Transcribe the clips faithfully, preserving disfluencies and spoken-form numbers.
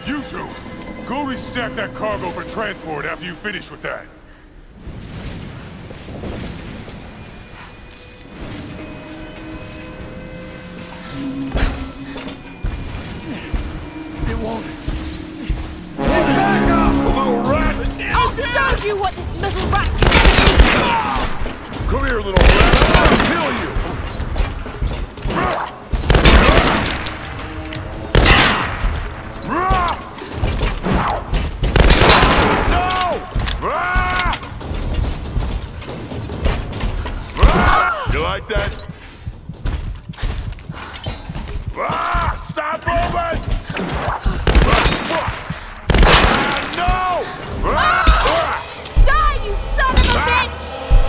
You two, go restack that cargo for transport after you finish with that. It won't. Get back up, little rat! I'll show you what this little rat can do! Come here, little rat. I'll kill you! You like that? Ah, stop moving! Ah, no! Ah! Die, you son of a bitch!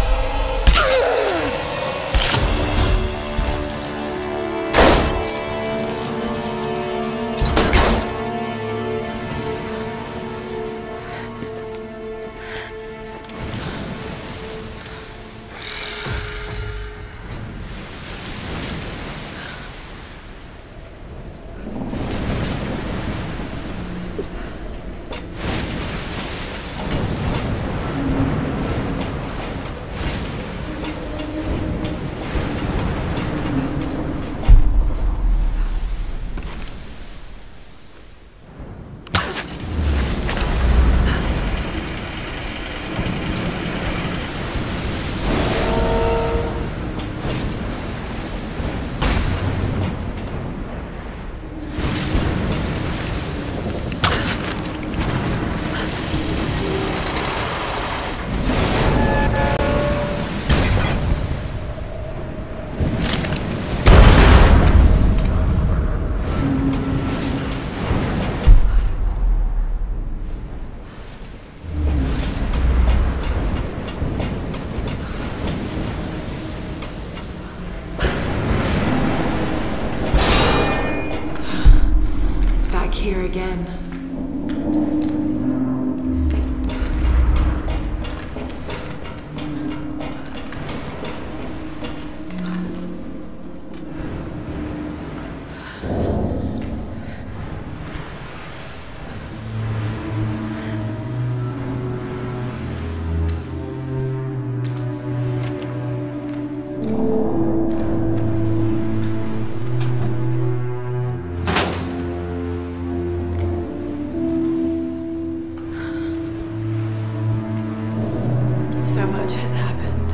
Here again. So much has happened.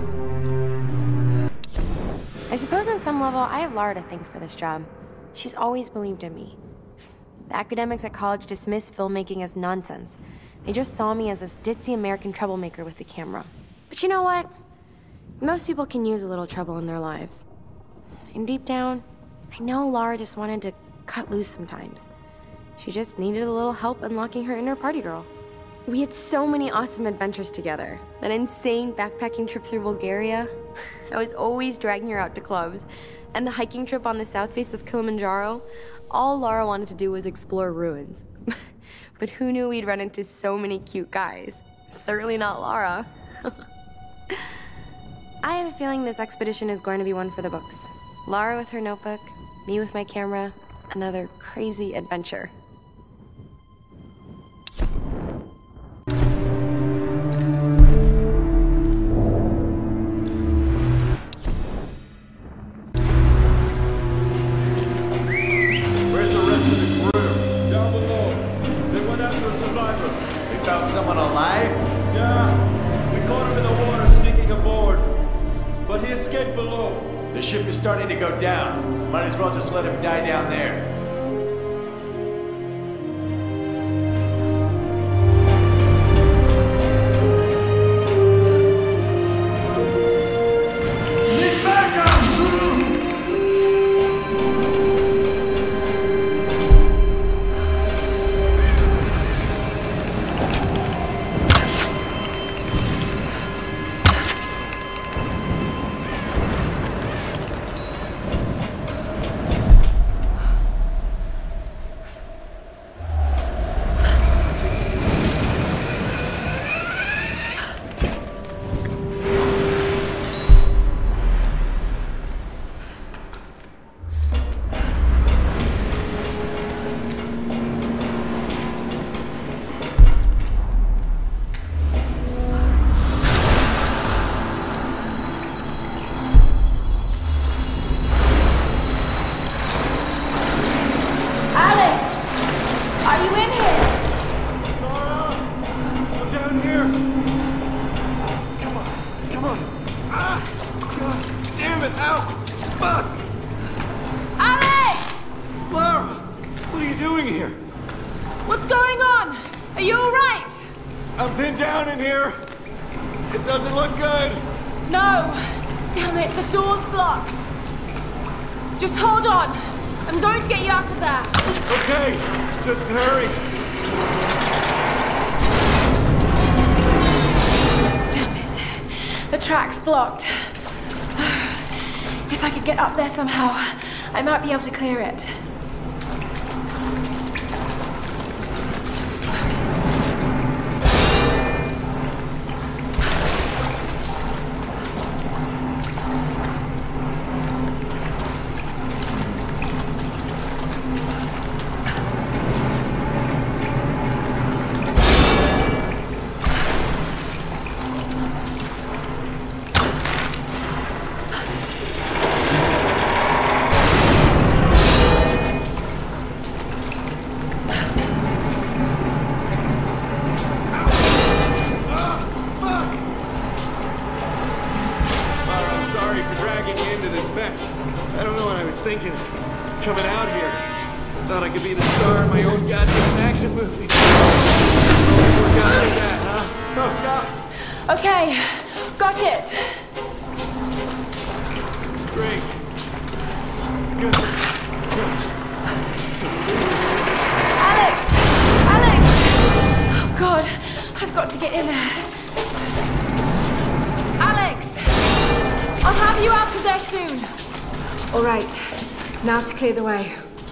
I suppose on some level, I have Lara to thank for this job. She's always believed in me. The academics at college dismissed filmmaking as nonsense. They just saw me as this ditzy American troublemaker with the camera. But you know what? Most people can use a little trouble in their lives. And deep down, I know Lara just wanted to cut loose sometimes. She just needed a little help unlocking her inner party girl. We had so many awesome adventures together. That insane backpacking trip through Bulgaria. I was always dragging her out to clubs. And the hiking trip on the south face of Kilimanjaro. All Lara wanted to do was explore ruins. But who knew we'd run into so many cute guys? Certainly not Lara. I have a feeling this expedition is going to be one for the books. Lara with her notebook, me with my camera, another crazy adventure. Someone alive? Yeah. We caught him in the water sneaking aboard. But he escaped below. The ship is starting to go down. Might as well just let him die down there. What's going on? Are you alright? I'm pinned down in here. It doesn't look good. No. Damn it, the door's blocked. Just hold on. I'm going to get you out of there. Okay, just hurry. Damn it. The track's blocked. If I could get up there somehow, I might be able to clear it. Coming out here. Thought I could be the star in my own goddamn action movie. Work out like that, huh? Oh, God. Okay, got it. Great. Good. Alex! Alex! Oh, God. I've got to get in there. Alex! I'll have you out of there soon. All right. Now to clear the way.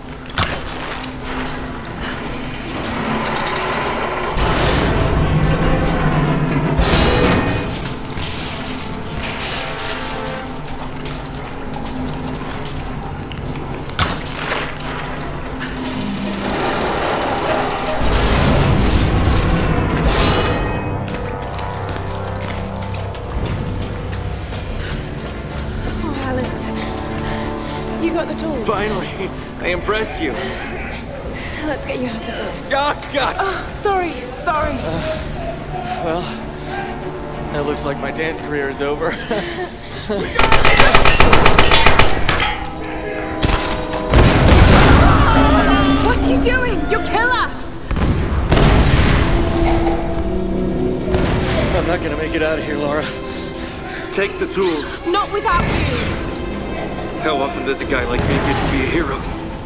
Finally, I impressed you. Let's get you out of here. God, God! Oh, sorry, sorry. Uh, well, that looks like my dance career is over. What are you doing? You'll kill us! I'm not gonna make it out of here, Laura. Take the tools. Not without you. How often does a guy like me get to be a hero?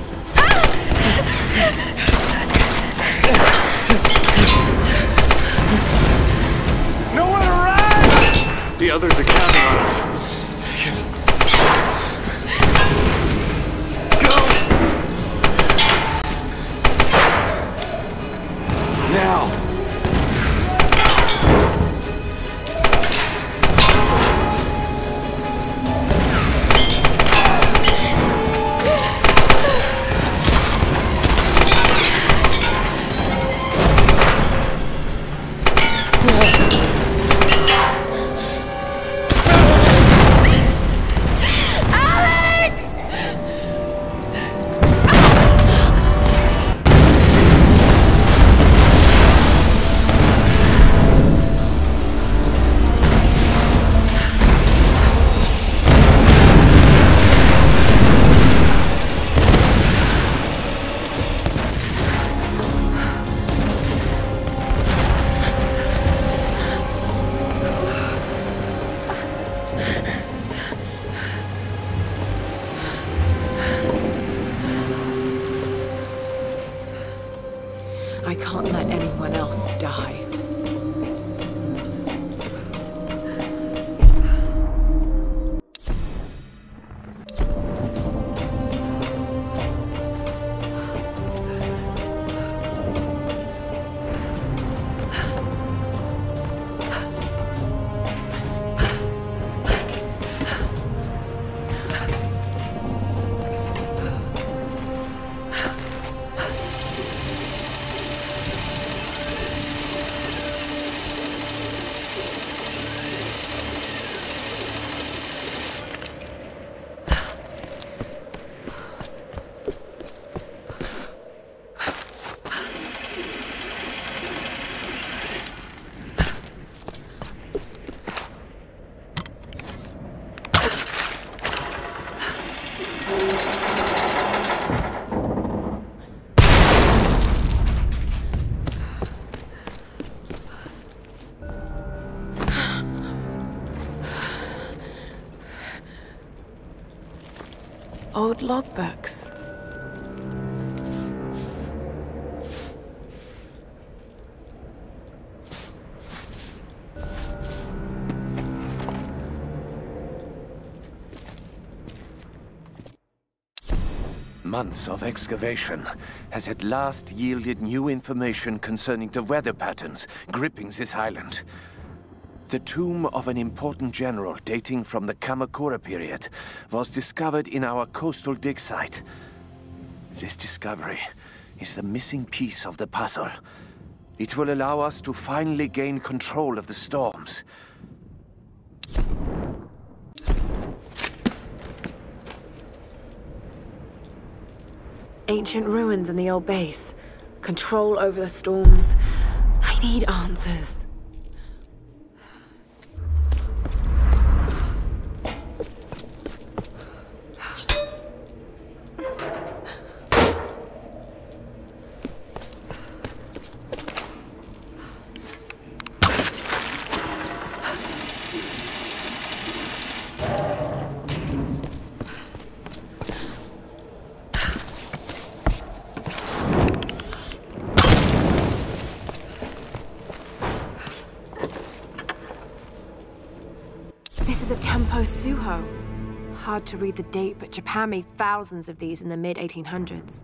No one around! The others are counting on us. Go! Now! I can't let anyone else die. Old logbooks. Months of excavation has at last yielded new information concerning the weather patterns gripping this island. The tomb of an important general dating from the Kamakura period was discovered in our coastal dig site. This discovery is the missing piece of the puzzle. It will allow us to finally gain control of the storms. Ancient ruins in the old base. Control over the storms. I need answers. Suho. Hard to read the date, but Japan made thousands of these in the mid eighteen hundreds.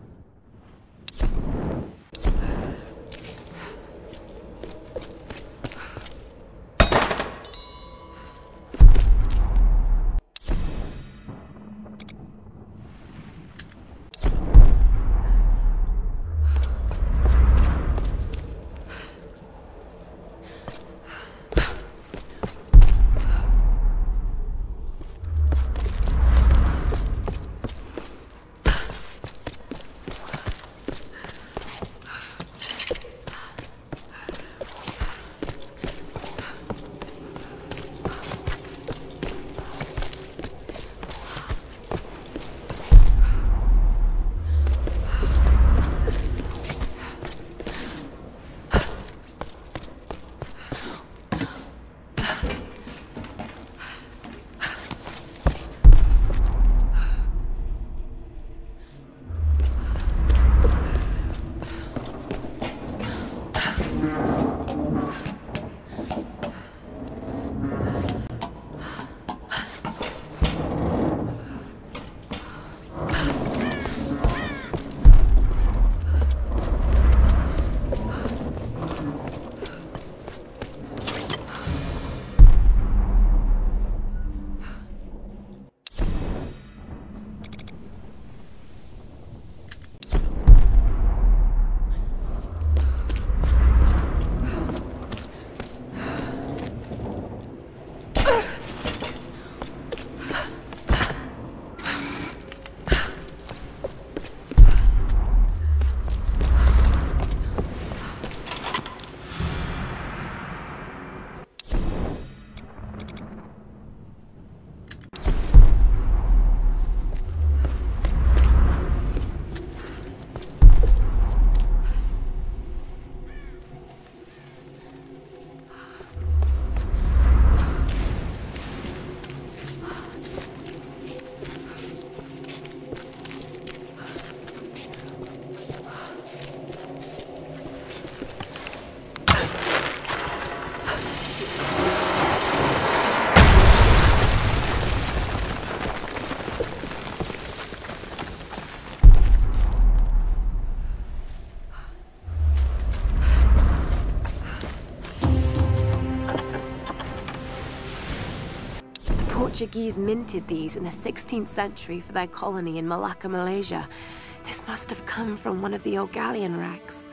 Portuguese minted these in the sixteenth century for their colony in Malacca, Malaysia. This must have come from one of the old galleon wrecks.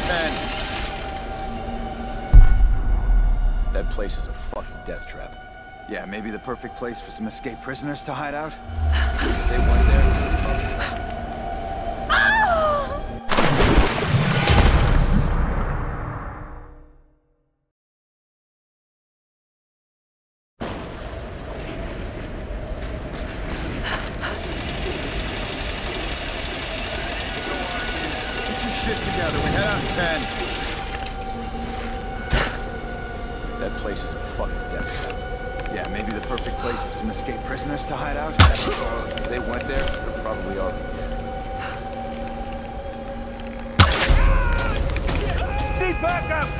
ten. That place is a fucking death trap. Yeah, maybe the perfect place for some escaped prisoners to hide out? If they went there... Get your shit together, we head out ten. That place is a fucking death trap. Yeah, maybe the perfect place for some escaped prisoners to hide out? If they went there, they're probably already dead. Need backup!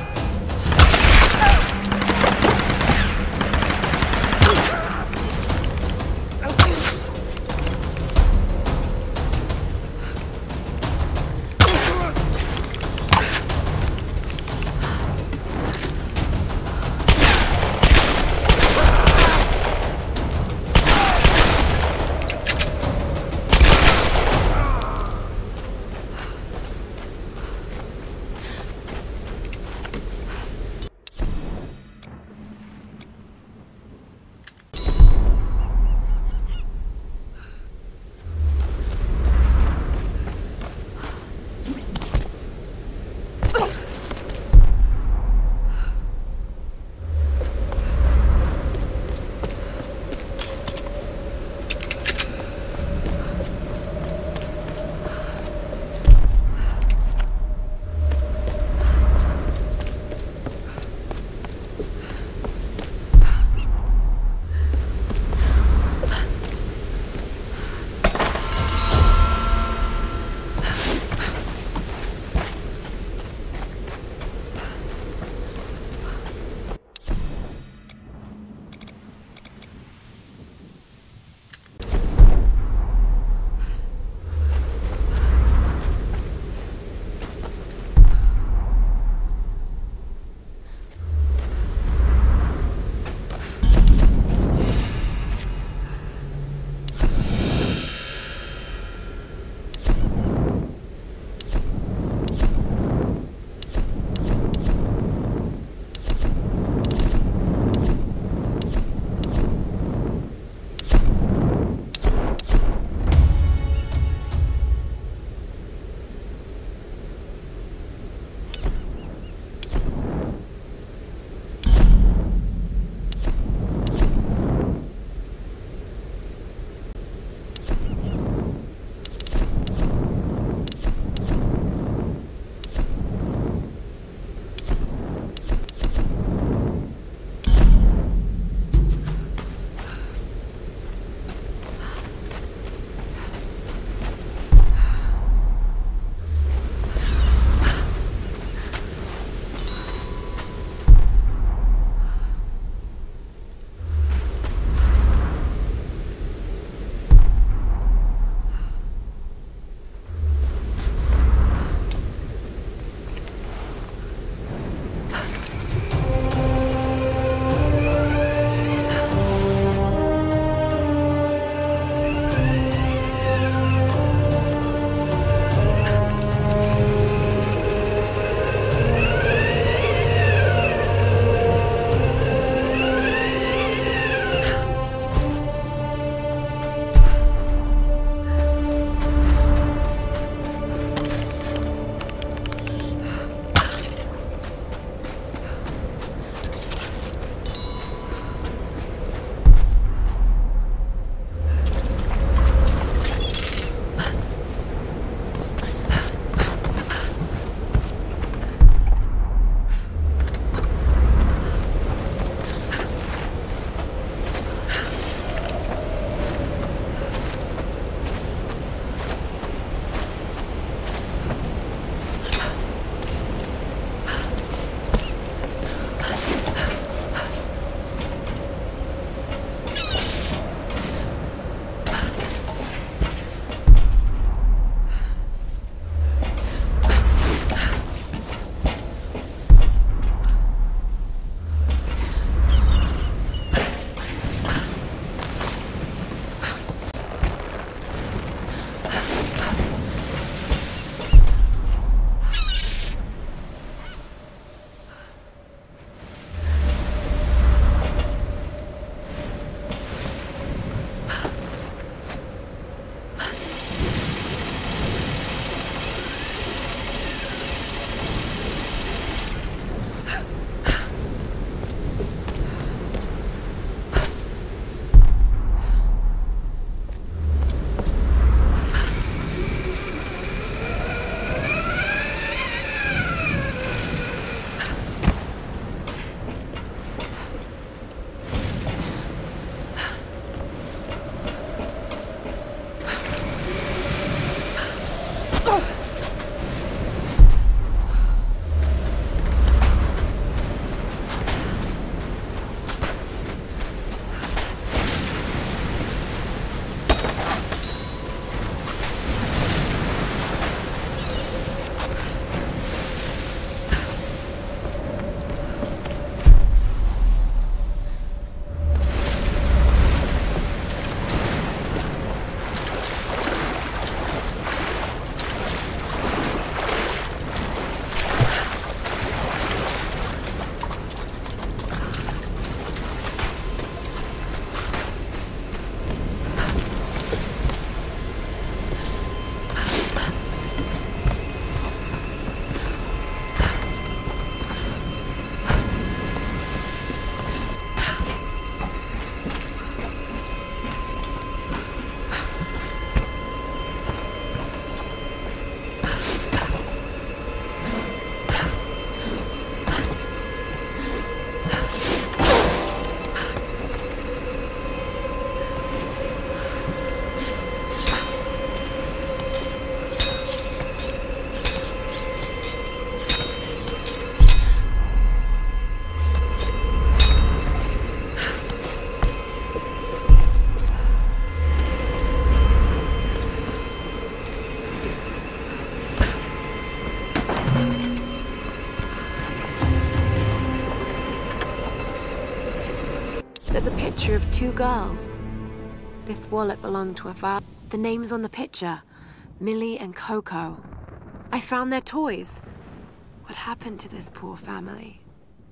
picture of two girls. This wallet belonged to a father. The names on the picture, Millie and Coco. I found their toys. What happened to this poor family?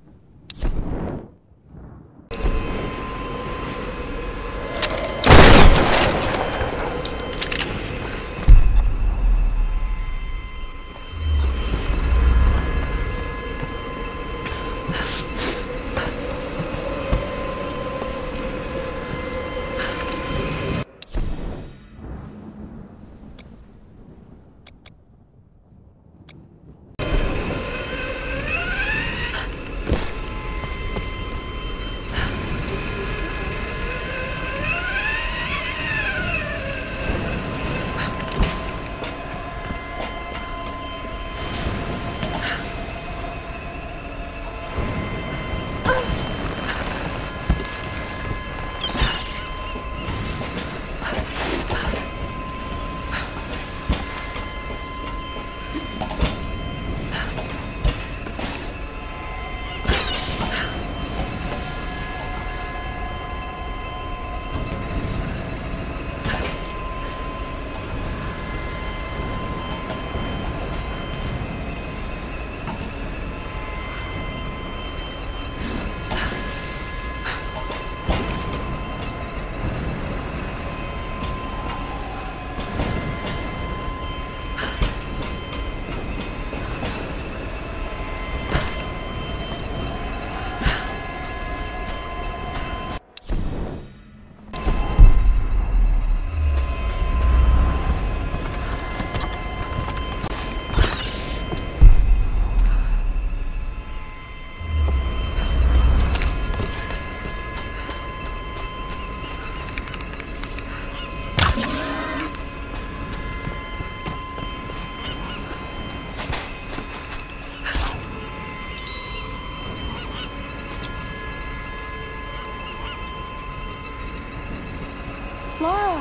Lara!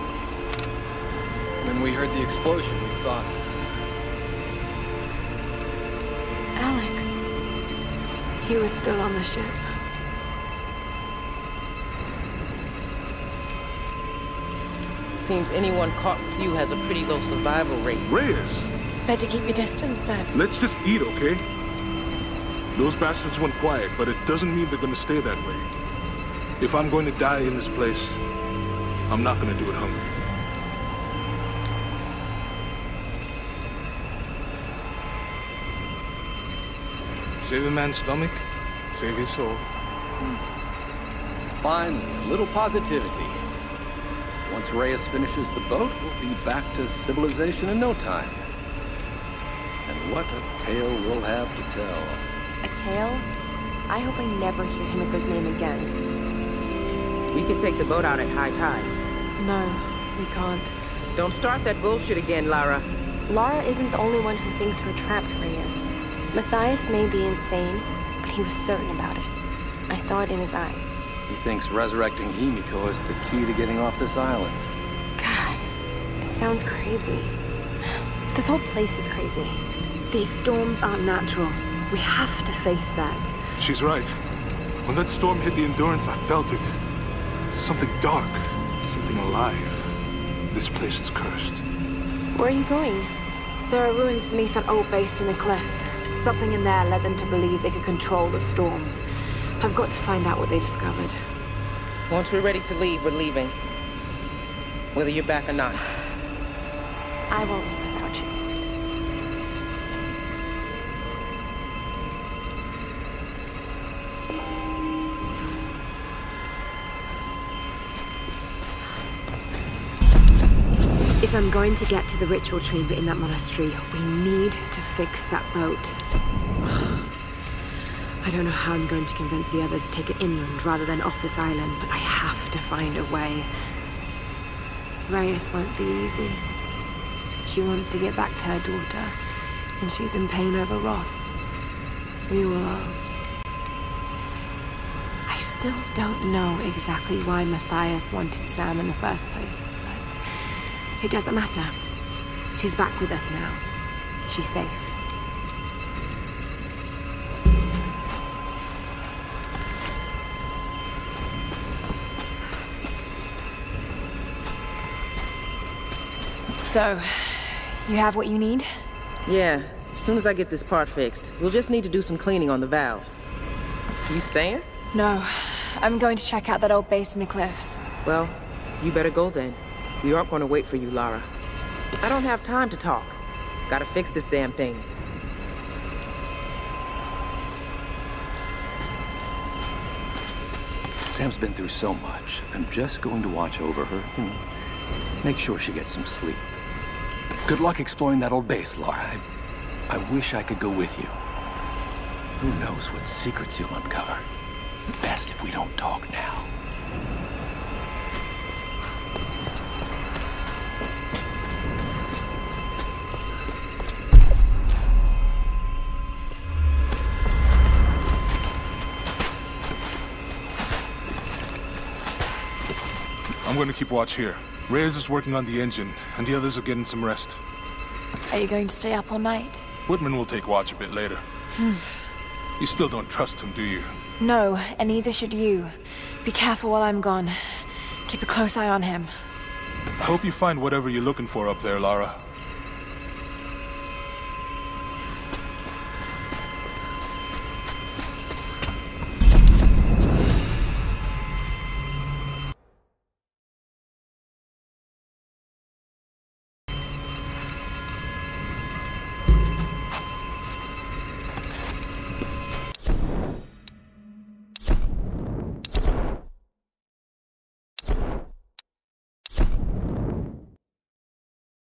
When we heard the explosion, we thought... Alex. He was still on the ship. Seems anyone caught with you has a pretty low survival rate. Reyes! Better keep your distance, then. Let's just eat, okay? Those bastards went quiet, but it doesn't mean they're gonna stay that way. If I'm going to die in this place, I'm not gonna do it hungry. Save a man's stomach, save his soul. Finally, a little positivity. Once Reyes finishes the boat, we'll be back to civilization in no time. And what a tale we'll have to tell. A tale? I hope I never hear Himiko's name again. We can take the boat out at high tide. No, we can't. Don't start that bullshit again, Lara. Lara isn't the only one who thinks we're trapped, Reyes. Matthias may be insane, but he was certain about it. I saw it in his eyes. He thinks resurrecting Himiko is the key to getting off this island. God, it sounds crazy. This whole place is crazy. These storms aren't natural. We have to face that. She's right. When that storm hit the Endurance, I felt it. Something dark, something alive. This place is cursed. Where are you going? There are ruins beneath an old base in the cliffs. Something in there led them to believe they could control the storms. I've got to find out what they discovered. Once we're ready to leave, we're leaving. Whether you're back or not. I won't leave without you. If I'm going to get to the ritual chamber in that monastery, we need to fix that boat. I don't know how I'm going to convince the others to take it inland rather than off this island, but I have to find a way. Reyes won't be easy. She wants to get back to her daughter, and she's in pain over Roth. We all are. I still don't know exactly why Matthias wanted Sam in the first place, but it doesn't matter. She's back with us now. She's safe. So, you have what you need? Yeah, as soon as I get this part fixed. We'll just need to do some cleaning on the valves. You staying? No. I'm going to check out that old base in the cliffs. Well, you better go then. We aren't going to wait for you, Lara. I don't have time to talk. Gotta fix this damn thing. Sam's been through so much. I'm just going to watch over her, you know, make sure she gets some sleep. Good luck exploring that old base, Lara. I, I wish I could go with you. Who knows what secrets you'll uncover. Best if we don't talk now. I'm going to keep watch here. Reyes is working on the engine, and the others are getting some rest. Are you going to stay up all night? Whitman will take watch a bit later. You still don't trust him, do you? No, and neither should you. Be careful while I'm gone. Keep a close eye on him. I hope you find whatever you're looking for up there, Lara.